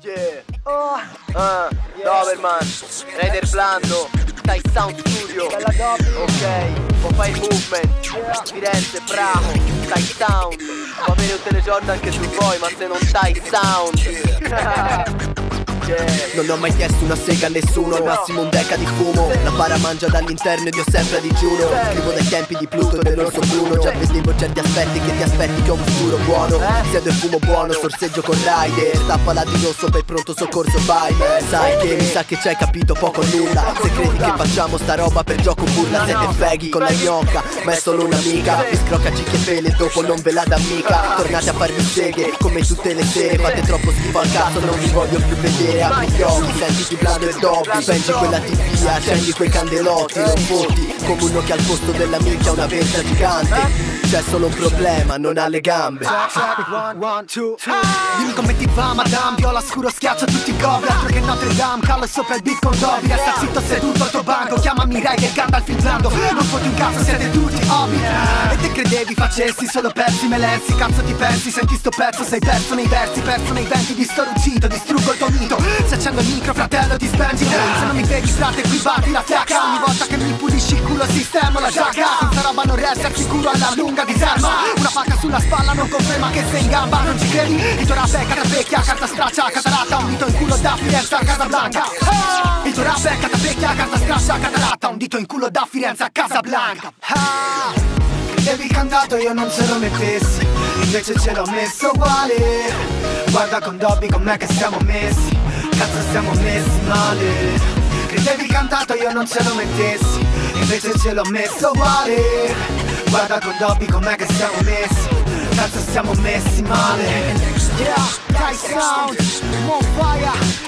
Yeah. Doberman, Raider Blando, Thai Sound Studio. Ok, poi fai il movement. Firenze, bravo, Thai Sound. Va bene un Telegiordan anche tu vuoi, ma se non Thai Sound. Non ho mai chiesto una sega a nessuno, al massimo un deca di fumo. La bara mangia dall'interno ed io sempre a digiuno. Scrivo dai tempi di Pluto e dell'orso bruno. Già vedevo certi aspetti che ti aspetti che ho un futuro buono. Siedo e fumo buono, sorseggio con rider. Stappala di rosso per pronto soccorso vai. Sai che mi sa che ci hai capito poco o nulla. Se credi che facciamo sta roba per gioco burla. Siete feghi con la gnocca, ma è solo un'amica. Mi scrocca cicchi e pele e dopo non ve la dà mica. Tornate a farvi seghe come tutte le sere. Fate troppo schifo al cazzo, non vi voglio più vedere. Apri gli occhi, sentiti Blando e Dobby. Spengi quella tv, accendi quei candelotti. Non fotti come uno che al posto della minchia ha una venta gigante. C'è solo un problema, non ha le gambe. Dimmi come ti va madame, viola scuro schiaccia tutti i gobbi. Altro che Notre Dame, callo sopra il beat con Dobby. Resta zitto seduto al tuo banco, chiamami Ray e Gandalf il blando. Non fotti un cazzo, siete tutti hobby. E te credevi facessi solo pezzi melensi. Cazzo ti pensi, senti sto pezzo, sei perso nei versi, perso nei venti. Distruggito, distruggo il tuo mito. Se accendo il micro fratello ti spengi. Se non mi vedi strate qui batti la fiacca. Ogni volta che mi pulisci il culo sistemo la giacca. Questa roba non resta al sicuro, alla lunga disarma. Una pacca sulla spalla non conferma che sei in gamba. Non ci credi? Il tuo rap è catapecchia, carta straccia, cataratta. Un dito in culo da Firenze a Casablanca. Il tuo rap è catapecchia, carta straccia, cataratta. Un dito in culo da Firenze a Casablanca. Credevi cantato io non ce lo mettessi, invece ce l'ho messo uguale. Guarda con Dobby com'è che siamo messi, cazzo siamo messi male. Credevi cantato io non ce lo mettessi, invece ce l'ho messo uguale. Guarda con Dobby com'è che siamo messi, cazzo siamo messi male. Yeah, Thai Sound, Monfire.